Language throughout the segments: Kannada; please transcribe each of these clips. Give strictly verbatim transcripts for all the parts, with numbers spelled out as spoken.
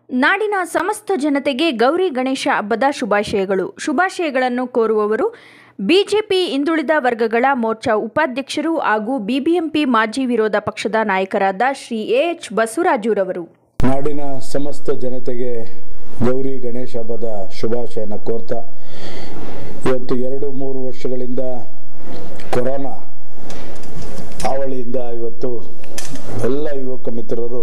ನಾಡಿನ ಸಮಸ್ತ ಜನತೆಗೆ ಗೌರಿ ಗಣೇಶ ಹಬ್ಬದ ಶುಭಾಶಯಗಳು. ಶುಭಾಶಯಗಳನ್ನು ಕೋರುವವರು ಬಿಜೆಪಿ ಹಿಂದುಳಿದ ವರ್ಗಗಳ ಮೋರ್ಚಾ ಉಪಾಧ್ಯಕ್ಷರು ಹಾಗೂ ಬಿಬಿಎಂಪಿ ಮಾಜಿ ವಿರೋಧ ಪಕ್ಷದ ನಾಯಕರಾದ ಶ್ರೀ ಎ ಎಚ್ ಬಸವರಾಜುರವರು. ನಾಡಿನ ಸಮಸ್ತ ಜನತೆಗೆ ಗೌರಿ ಗಣೇಶ ಹಬ್ಬದ ಶುಭಾಶಯನ ಕೋರ್ತಾ, ಇವತ್ತು ಎರಡು ಮೂರು ವರ್ಷಗಳಿಂದ ಕೊರೋನಾ ಹಾವಳಿಯಿಂದ ಇವತ್ತು ಎಲ್ಲ ಯುವಕ ಮಿತ್ರರು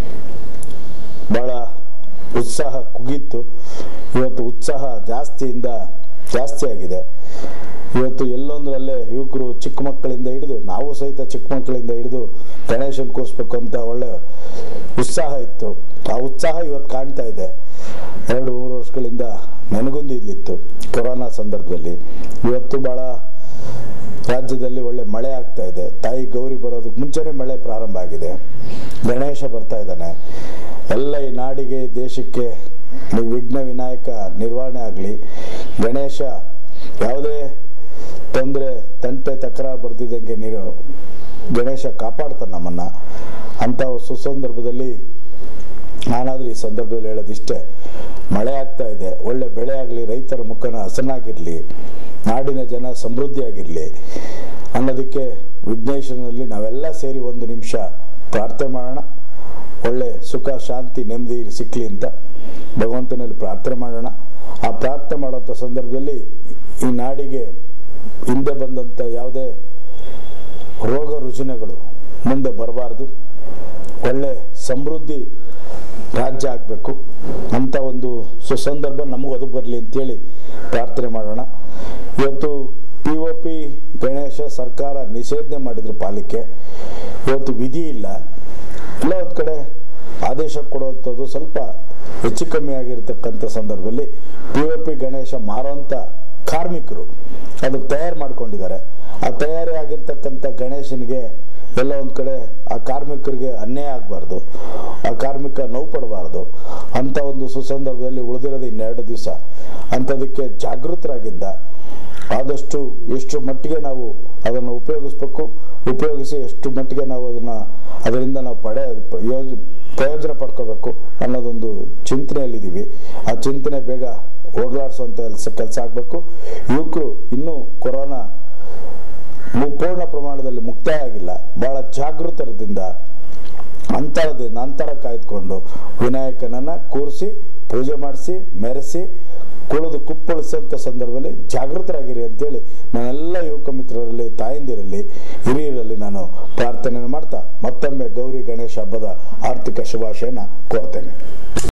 ಬಹಳ ಉತ್ಸಾಹ ಕುಗ್ಗಿತ್ತು. ಇವತ್ತು ಉತ್ಸಾಹ ಜಾಸ್ತಿಯಿಂದ ಜಾಸ್ತಿ ಆಗಿದೆ. ಇವತ್ತು ಎಲ್ಲೊಂದರಲ್ಲೇ ಯುವಕರು ಚಿಕ್ಕ ಮಕ್ಕಳಿಂದ ಹಿಡಿದು, ನಾವು ಸಹಿತ ಚಿಕ್ಕ ಮಕ್ಕಳಿಂದ ಹಿಡಿದು ಗಣೇಶನ ಕೂರಿಸ್ಬೇಕು ಅಂತ ಒಳ್ಳೆ ಉತ್ಸಾಹ ಇತ್ತು. ಆ ಉತ್ಸಾಹ ಇವತ್ತು ಕಾಣ್ತಾ ಇದೆ. ಎರಡು ಮೂರು ವರ್ಷಗಳಿಂದ ನೆನಗುಂದಿದ್ಲಿತ್ತು ಕೊರೋನಾ ಸಂದರ್ಭದಲ್ಲಿ. ಇವತ್ತು ಭಾಳ ರಾಜ್ಯದಲ್ಲಿ ಒಳ್ಳೆ ಮಳೆ ಆಗ್ತಾ ಇದೆ. ತಾಯಿ ಗೌರಿ ಬರೋದಕ್ಕೆ ಮುಂಚೆನೇ ಮಳೆ ಪ್ರಾರಂಭ ಆಗಿದೆ. ಗಣೇಶ ಬರ್ತಾ ಇದ್ದಾನೆ. ಎಲ್ಲ ಈ ನಾಡಿಗೆ ದೇಶಕ್ಕೆ ವಿಘ್ನ ವಿನಾಯಕ ನಿರ್ವಹಣೆ ಆಗಲಿ. ಗಣೇಶ ಯಾವುದೇ ತೊಂದರೆ ತಂಟೆ ತಕರಾರು ಬರ್ದಿದ್ದಂಗೆ ನೀರು ಗಣೇಶ ಕಾಪಾಡ್ತಾನೆ ನಮ್ಮನ್ನು. ಅಂಥ ಸುಸಂದರ್ಭದಲ್ಲಿ ನಾನಾದರೂ ಈ ಸಂದರ್ಭದಲ್ಲಿ ಹೇಳೋದಿಷ್ಟೇ, ಮಳೆ ಆಗ್ತಾ ಇದೆ, ಒಳ್ಳೆ ಬೆಳೆ ಆಗಲಿ, ರೈತರ ಮುಖನ ಹಸನಾಗಿರಲಿ, ನಾಡಿನ ಜನ ಸಮೃದ್ಧಿಯಾಗಿರಲಿ ಅನ್ನೋದಕ್ಕೆ ವಿಘ್ನೇಶ್ವರನಲ್ಲಿ ನಾವೆಲ್ಲ ಸೇರಿ ಒಂದು ನಿಮಿಷ ಪ್ರಾರ್ಥನೆ ಮಾಡೋಣ. ಒಳ್ಳೆ ಸುಖ ಶಾಂತಿ ನೆಮ್ಮದಿ ಸಿಕ್ಕಲಿ ಅಂತ ಭಗವಂತನಲ್ಲಿ ಪ್ರಾರ್ಥನೆ ಮಾಡೋಣ. ಆ ಪ್ರಾರ್ಥನೆ ಮಾಡೋಂಥ ಸಂದರ್ಭದಲ್ಲಿ ಈ ನಾಡಿಗೆ ಹಿಂದೆ ಬಂದಂಥ ಯಾವುದೇ ರೋಗ ರುಜಿನಗಳು ಮುಂದೆ ಬರಬಾರ್ದು. ಒಳ್ಳೆ ಸಮೃದ್ಧಿ ರಾಜ್ಯ ಆಗಬೇಕು ಅಂತ ಒಂದು ಸುಸಂದರ್ಭ ನಮಗೂ ಅದು ಬರಲಿ ಅಂತೇಳಿ ಪ್ರಾರ್ಥನೆ ಮಾಡೋಣ. ಇವತ್ತು ಪಿ ಒ ಪಿ ಗಣೇಶ ಸರ್ಕಾರ ನಿಷೇಧನೆ ಮಾಡಿದ್ರು ಪಾಲಿಕೆ. ಇವತ್ತು ವಿಧಿ ಇಲ್ಲ. ಎಲ್ಲ ಒಂದು ಕಡೆ ಆದೇಶ ಕೊಡುವಂಥದ್ದು ಸ್ವಲ್ಪ ಹೆಚ್ಚು ಕಮ್ಮಿ ಆಗಿರ್ತಕ್ಕಂಥ ಸಂದರ್ಭದಲ್ಲಿ ಪಿ ಒ ಪಿ ಗಣೇಶ ಮಾರುವಂಥ ಕಾರ್ಮಿಕರು ಅದಕ್ಕೆ ತಯಾರು ಮಾಡ್ಕೊಂಡಿದ್ದಾರೆ. ಆ ತಯಾರಿ ಆಗಿರ್ತಕ್ಕಂಥ ಗಣೇಶನಿಗೆ ಎಲ್ಲ ಒಂದು ಕಡೆ ಆ ಕಾರ್ಮಿಕರಿಗೆ ಅನ್ಯಾಯ ಆಗಬಾರ್ದು, ಆ ಕಾರ್ಮಿಕ ನೋವು ಪಡಬಾರ್ದು ಅಂತ ಒಂದು ಸುಸಂದರ್ಭದಲ್ಲಿ ಉಳಿದಿರೋದು ಇನ್ನೆರಡು ದಿವಸ. ಅಂಥದಕ್ಕೆ ಜಾಗೃತರಾಗಿದ್ದ ಆದಷ್ಟು ಎಷ್ಟು ಮಟ್ಟಿಗೆ ನಾವು ಅದನ್ನು ಉಪಯೋಗಿಸ್ಬೇಕು, ಉಪಯೋಗಿಸಿ ಎಷ್ಟು ಮಟ್ಟಿಗೆ ನಾವು ಅದನ್ನು ಅದರಿಂದ ನಾವು ಪಡೆ ಯೋಜ ಪ್ರಯೋಜನ ಪಡ್ಕೋಬೇಕು ಅನ್ನೋದೊಂದು ಚಿಂತನೆಯಲ್ಲಿದ್ದೀವಿ. ಆ ಚಿಂತನೆ ಬೇಗ ಹೋಗ್ಲಾಡಿಸುವಂಥ ಕೆಲಸ ಕೆಲಸ ಆಗಬೇಕು. ಯುವಕರು ಇನ್ನೂ ಕೊರೋನಾ ಪೂರ್ಣ ಪ್ರಮಾಣದಲ್ಲಿ ಮುಕ್ತಾಯ ಆಗಿಲ್ಲ. ಭಾಳ ಜಾಗೃತರದಿಂದ ಅಂತರದಿಂದ ಅಂತರ ಕಾಯ್ದುಕೊಂಡು ವಿನಾಯಕನನ್ನು ಕೂರಿಸಿ ಪೂಜೆ ಮಾಡಿಸಿ ಮೆರೆಸಿ ಕುಳಿದು ಕುಪ್ಪಳಿಸುವಂಥ ಸಂದರ್ಭದಲ್ಲಿ ಜಾಗೃತರಾಗಿರಿ ಅಂತೇಳಿ ನಾನೆಲ್ಲ ಯುವಕ ಮಿತ್ರರಲ್ಲಿ, ತಾಯಂದಿರಲ್ಲಿ, ಹಿರಿಯರಲ್ಲಿ ನಾನು ಪ್ರಾರ್ಥನೆಯನ್ನು ಮಾಡ್ತಾ ಮತ್ತೊಮ್ಮೆ ಗೌರಿ ಗಣೇಶ ಹಬ್ಬದ ಆರ್ಥಿಕ ಶುಭಾಶಯನ ಕೋರ್ತೇನೆ.